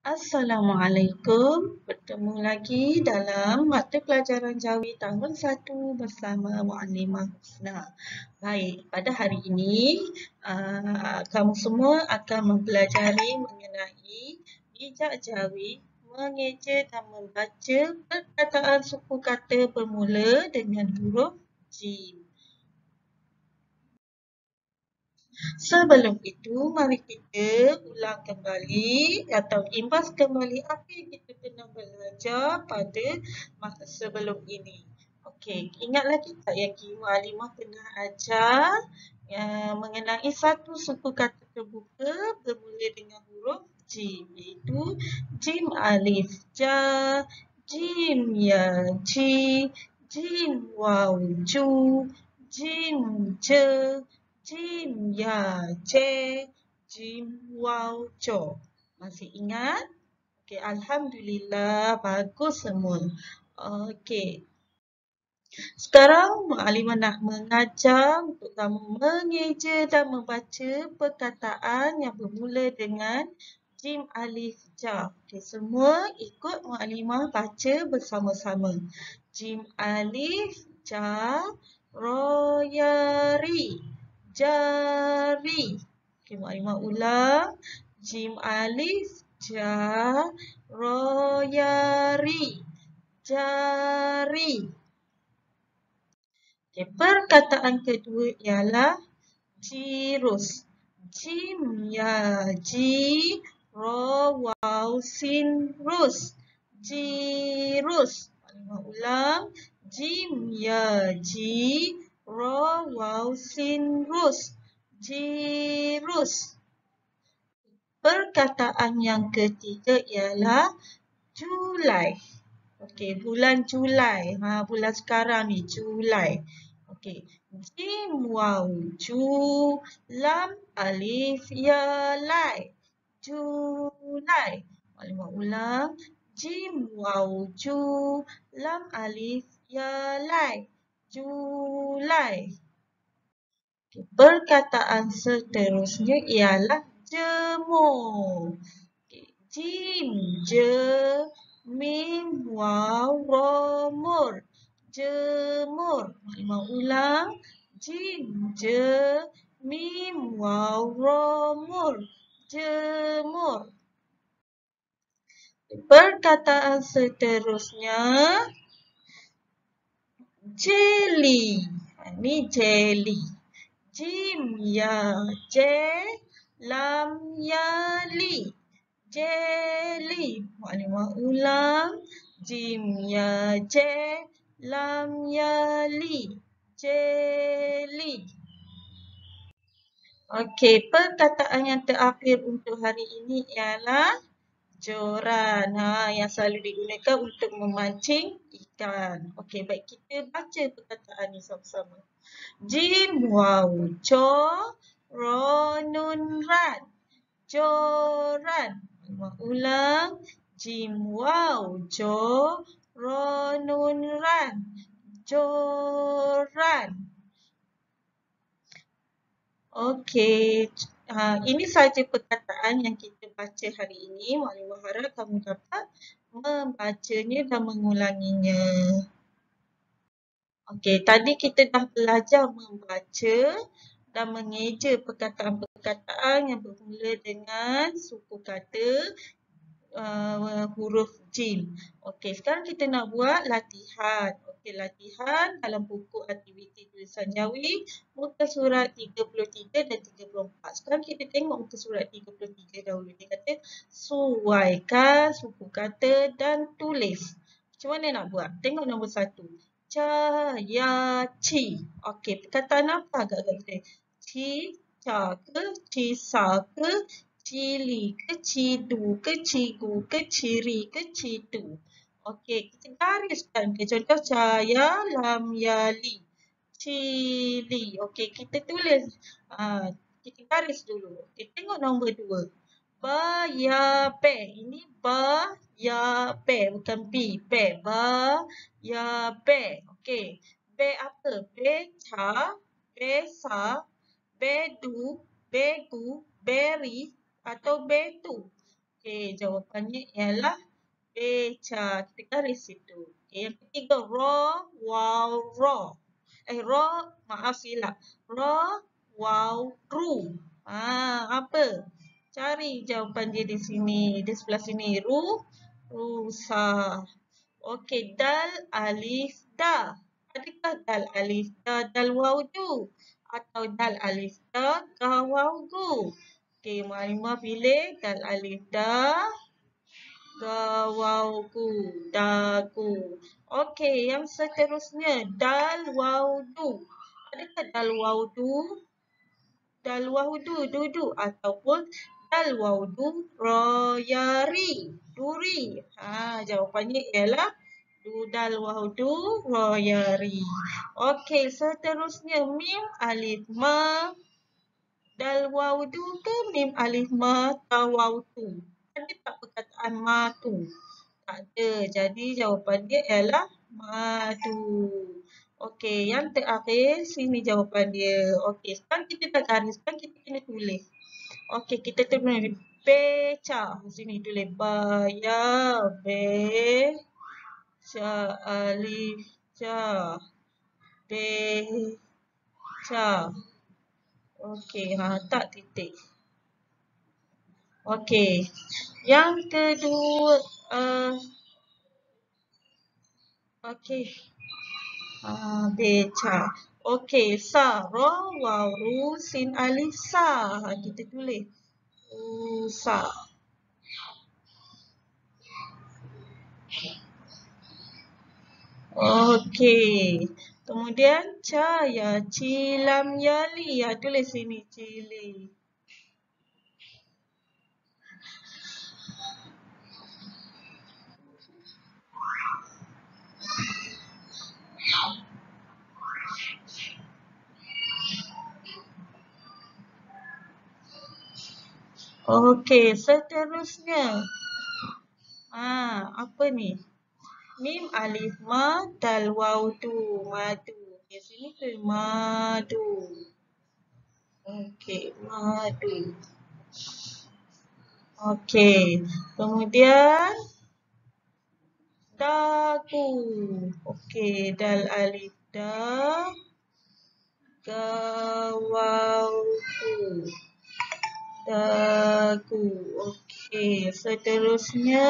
Assalamualaikum. Bertemu lagi dalam mata pelajaran Jawi tahun 1 bersama Muallimah Husna. Baik, pada hari ini kamu semua akan mempelajari mengenai bijak Jawi, mengeja dan membaca perkataan suku kata bermula dengan huruf jim. Sebelum itu, mari kita ulang kembali atau imbas kembali apa yang kita pernah belajar pada masa sebelum ini. Okey, ingat lagi tak yang Ibu Alimah pernah ajar mengenai satu suku kata terbuka bermula dengan huruf jim, iaitu jim alif ja, jim ya ji, jim waw ju, jim je, jim ya je, jim waw co. Masih ingat? Okey, alhamdulillah, bagus semua. Okey. Sekarang Muallimah nak mengajar untuk kamu mengeja dan membaca perkataan yang bermula dengan jim alif ja. Okey, semua ikut Muallimah baca bersama-sama. Jim alif ja royari jari. Okey, Muallimah ulang. Jim alif ja royari jari. Okay, perkataan kedua ialah jirus. Jim ya ji ro waw sin rus. Jirus. Lima ulang. Jim ya ji ro waw sin rus. Jirus. Perkataan yang ketiga ialah Julai. Okey, bulan Julai. Bulan sekarang ni, Julai. Okey. Jim waw ju lam alif ya lai. Julai. Maklumah ulang. Jim waw ju lam alif ya lai. Julai. Okay. Perkataan seterusnya ialah jemur. Okay. Jim je mim waw ro mur. Jemur. Maklumah ulang. Jim je mim waw ro mur. Jemur. Perkataan seterusnya jelly. Ini jelly. Jim ya je lam ya li. Jelly. Maklumah ulang. Jim ya je lam ya li. Jelly. Okey, perkataan yang terakhir untuk hari ini ialah joran. Yang selalu digunakan untuk memancing ikan. Okey, baik, kita baca perkataan ini sama-sama. Jim waw co ro nun ran. Joran. Ulang. Jim waw co ro nun ran. Joran. Okey. Ini sahaja perkataan yang kita baca hari ini. Muallimah harap kamu dapat membacanya dan mengulanginya. Okey, tadi kita dah belajar membaca dan mengeja perkataan-perkataan yang bermula dengan suku kata huruf jim. Okey, sekarang kita nak buat latihan. Okey, latihan dalam buku aktiviti tulisan Jawi muka surat 33 dan 34. Sekarang kita tengok muka surat 33 dahulu. Dia kata suaikan suku kata dan tulis. Macam mana nak buat? Tengok nombor 1. Caya ci. Okey, perkataan apa agak-agak kita? Ci, ca ke, ci sa ke, cili ke, cidu ke, cigu ke, ciri ke, citu. Okey, kita gariskan ke. Contoh caya lam ya li. Cili. Okey, kita tulis. Kita garis dulu. Okey, tengok nombor 2. Ba ya pe. Ini ba ya pe, bukan pi. Pe. Ba ya pe. Okey. Be apa? Be ca, be sa, be du, be gu, beri atau betu. Okey, jawapannya ialah beca. Kita garis situ. Okey, yang ketiga, raw, wow, raw. Raw, maaf silap. Raw, wow, ru. Apa? Cari jawapan dia di sini. Di sebelah sini. Rusa. Okey, dal, alif, da. Adakah dal, alif, da, dal, waw, du? Atau dal, alif, da, ga, waw, gu? Okey, Marimah pilih dal, alif, da, ga, waw, gu, dagu. Okey, yang seterusnya dal, waw, du. Adakah dal, waw, du? Dal, waw, du, dudu. Ataupun dal, waw, du, royari, duri. Jawapannya ialah dal, waw, du, royari. Okey, seterusnya mim, alif, ma. Dal, waw, du ke mim, alif, ma, ta, waw, tu? Ada tak perkataan matu? Tak ada. Jadi jawapan dia ialah madu. Okey, yang terakhir sini jawapan dia. Okey, sekarang kita dah garis, sekarang kita kena tulis. Okey, kita tulis beca. Sini tulis baya, beca, alif, ca, beca. Okey, tak titik. Okey, yang kedua, okey, beca. Okey, sa, ra, waw, ru, sin, alif, sa. Kita tulis. Sa. Okey. Kemudian caya, cilam, yali. Tulis sini cili. Okey, seterusnya. Apa ni? Mim, alif, ma, dal, waw, du, madu. Okey, sini tu madu. Okey, madu. Okey, kemudian dagu. Okey, dal, alif, da, ga, waw, gu. Dagu. Okey, seterusnya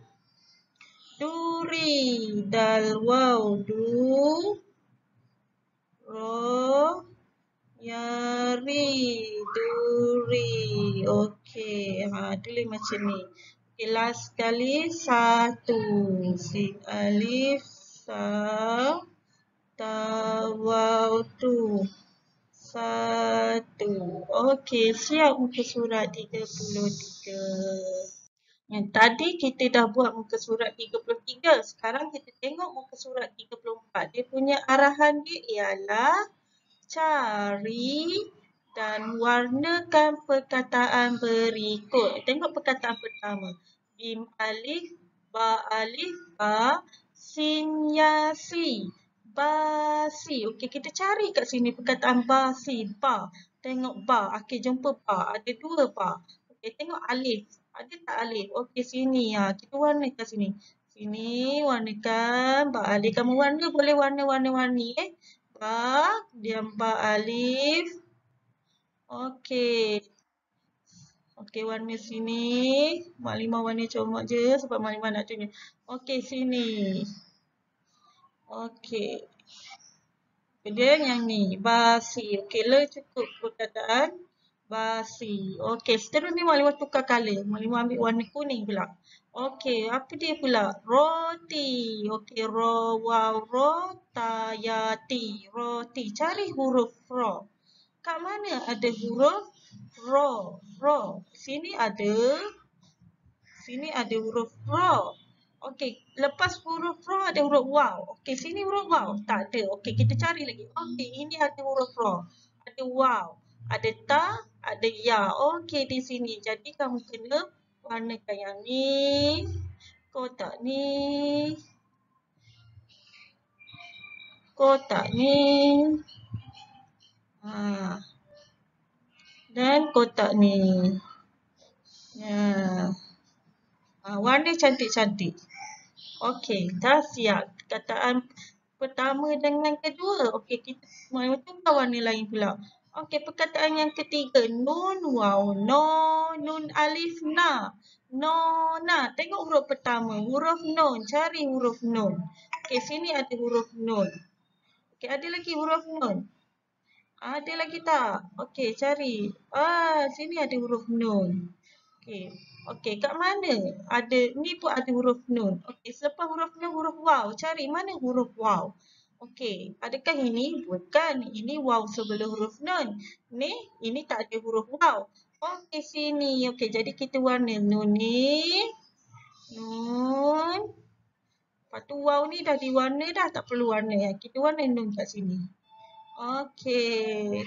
duri. Dal, waw, du, ro, yari. Duri. Okey, tulis macam ni. Okey, last sekali satu. Sin, alif, sa, ta, waw, tu. Satu. Okey, siap muka surat 33. Yang tadi kita dah buat muka surat 33. Sekarang kita tengok muka surat 34. Dia punya arahan dia ialah cari dan warnakan perkataan berikut. Tengok perkataan pertama. Bim alif, ba alif, ba, sin, ya, si. Basi. Okey, kita cari kat sini perkataan basi, ba. Tengok ba. Okey, jumpa ba. Ada dua ba. Okey, tengok alif. Ada tak alif? Okey, sini. Kita warnakan sini. Sini, warnakan ba alif. Kamu warna boleh warna-warni. Ba, diam ba alif. Okey. Okey, warna sini. Mak Limah warna comot je sebab Mak Limah nak tunjuk. Okey, sini. Okey. Kemudian yang ni, basi. Okey, le cukup perkataan basi. Okey, seterusnya Mak Limah tukar colour. Mak Limah ambil warna kuning pula. Okey, apa dia pula? Roti. Okey, ro, waw, ro, ta, ya, ti. Roti. Cari huruf ro. Kat mana ada huruf ro? Ro. Sini ada huruf ro. Okey, lepas huruf ro ada huruf waw. Okey, sini huruf waw. Tak ada. Okey, kita cari lagi. Okey, ini ada huruf ro. Ada waw. Ada ta, ada ya. Okey, di sini. Jadi kamu kena warnakan yang ni. Kotak ni. Kotak ni. Dan kotak ni. Ya. Warna cantik-cantik. Okey, dah siap. Perkataan pertama dengan kedua. Okey, kita tukar warna lain pula. Okey, perkataan yang ketiga. Nun, waw, no, nun, alif, na. No, na. Tengok huruf pertama. Huruf nun. Cari huruf nun. Okey, sini ada huruf nun. Okey, ada lagi huruf nun. Ada lagi tak? Okey, cari. Sini ada huruf nun. Okey. Okey, kat mana? Ada, ni pun ada huruf nun. Okey, selepas huruf nun, huruf waw. Cari mana huruf waw? Okey, adakah ini? Bukan. Ini waw sebelum huruf nun. Ni, ini tak ada huruf waw. Okey, sini. Okey, jadi kita warna nun ni. Nun. Lepas tu waw ni dah diwarna dah. Tak perlu warna. Kita warna nun kat sini. Okey.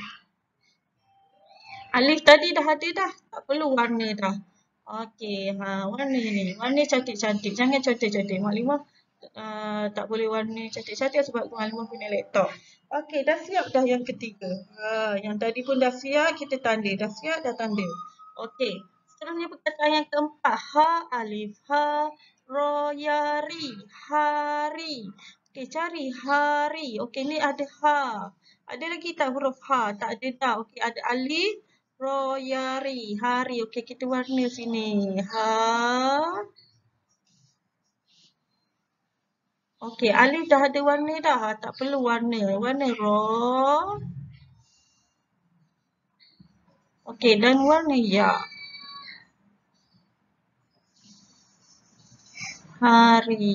Alif tadi dah ada dah. Tak perlu warna dah. Okey, warna ni. Warna cantik-cantik. Jangan cantik-cantik. Maklimah tak boleh warna cantik-cantik sebab maklimah punya laptop. Okey, dah siap dah yang ketiga. Yang tadi pun dah siap, kita tanda. Dah siap, dah tanda. Okey, seterusnya perkataan yang keempat. Ha, alif, ha, ro, ya, ri. Hari. Okey, cari hari. Okey, ni ada ha. Ada lagi tak huruf ha? Tak ada dah. Okey, ada alif. Royari, hari. Okey, kita warna sini. Ha. Okey, alif dah ada warna dah. Tak perlu warna. Warna ro. Okey, dan warna ya. Hari.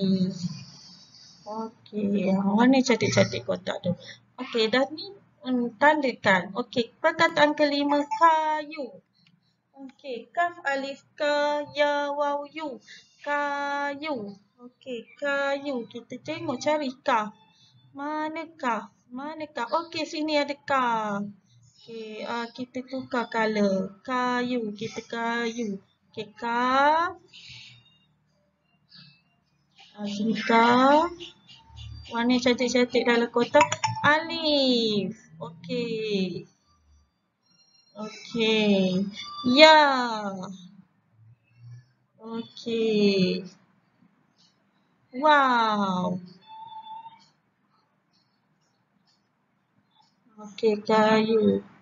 Okey, warna cantik-cantik kotak tu. Okey, dah ni tandakan. Okey, perkataan kelima, kayu. Okey, kaf, alif, ka, ya, waw, yu. Kayu. Okey, kayu. Kita tengok cari kaf. Mana kaf? Mana kaf? Okey, sini ada kaf. Okey, kita tukar color. Kayu. Kita kayu. Okey, kaf. Sini kaf. Warna cantik-cantik dalam kotak. Alif. Okey. Okey. Ya. Okey. Wow. Okey, kayu.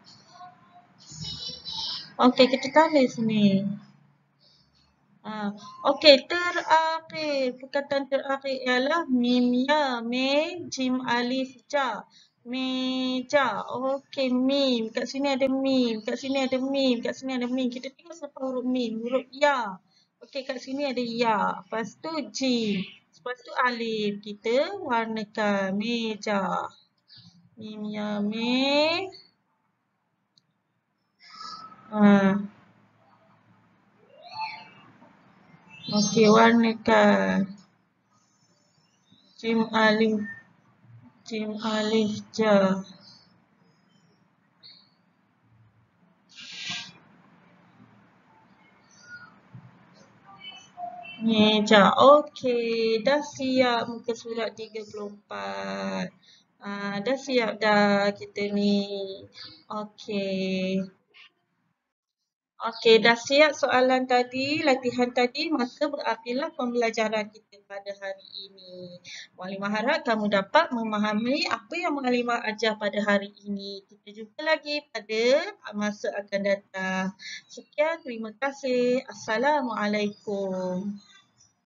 Okey, kita tanda sini. Okey, terakhir. Perkataan terakhir ialah mim, ya, me, jim, alif, ja. Meja. Okey, mim. Kat sini ada mim. Kat sini ada mim. Kat sini ada mim. Kita tengok siapa huruf mim. Huruf ya. Okey, kat sini ada ya. Lepas tu jim. Lepas tu alif. Kita warnakan meja. Mim, ya, me. Okey, warnakan. Jim, alif. Jim, alif, ja. Meja. Okey, dah siap muka surat 34. Dah siap dah kita ni. Okey. Okey, dah siap soalan tadi, latihan tadi, maka berakhirlah pembelajaran kita pada hari ini. Maklimah harap kamu dapat memahami apa yang Maklimah ajar pada hari ini. Kita jumpa lagi pada masa akan datang. Sekian, terima kasih. Assalamualaikum.